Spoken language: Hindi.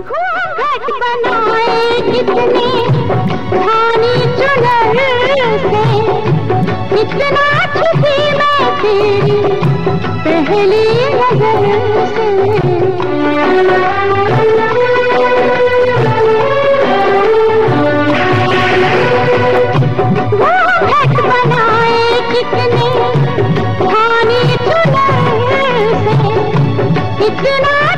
घूंघट बनाए कितने धानी चुनर से, कितना छुपी मैं तेरी पहली नजर से। घूंघट बनाए कितने धानी चुनर से, कितना